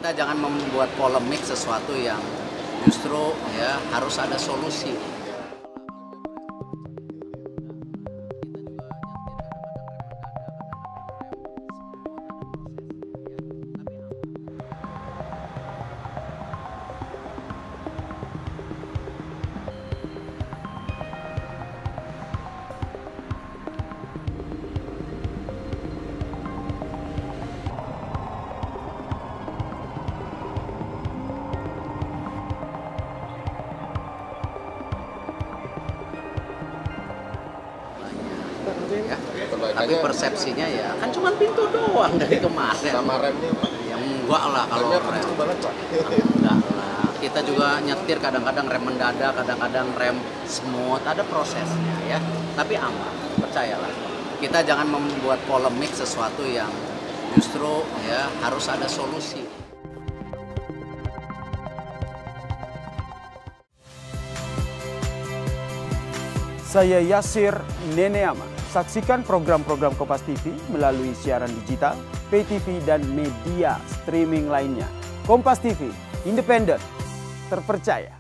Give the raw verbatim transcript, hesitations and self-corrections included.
kita jangan membuat polemik sesuatu yang justru ya harus ada solusi. Ya. Tapi persepsinya ya kan cuma pintu doang dari kemarin. Sama remnya Pak? Ya enggak lah kalau remnya rem. kenceng banget Pak. Enggak lah. Kita juga nyetir kadang-kadang rem mendadak, kadang-kadang rem smooth, ada prosesnya ya. Tapi aman, percayalah. Kita jangan membuat polemik sesuatu yang justru ya harus ada solusi. Saya Yasir Neneama. Saksikan program-program Kompas T V melalui siaran digital, pay T V, dan media streaming lainnya. Kompas T V, independen, terpercaya.